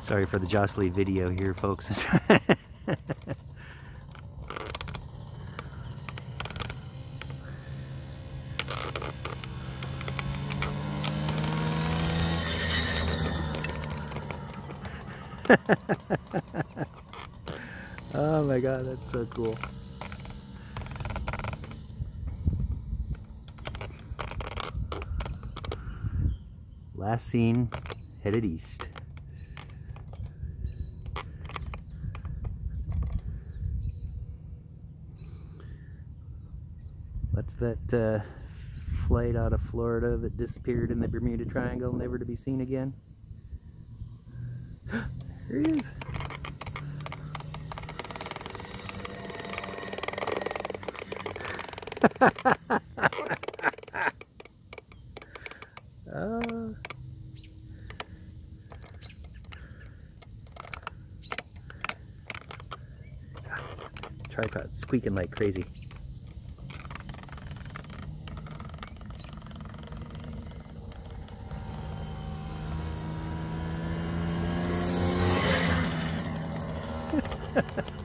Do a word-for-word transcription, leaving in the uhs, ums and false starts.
Sorry for the jostly video here, folks. Oh my god, that's so cool. Last seen headed east. What's that uh, flight out of Florida that disappeared in the Bermuda Triangle, never to be seen again? Here he is. Oh. Tripod squeaking like crazy. Ha ha ha.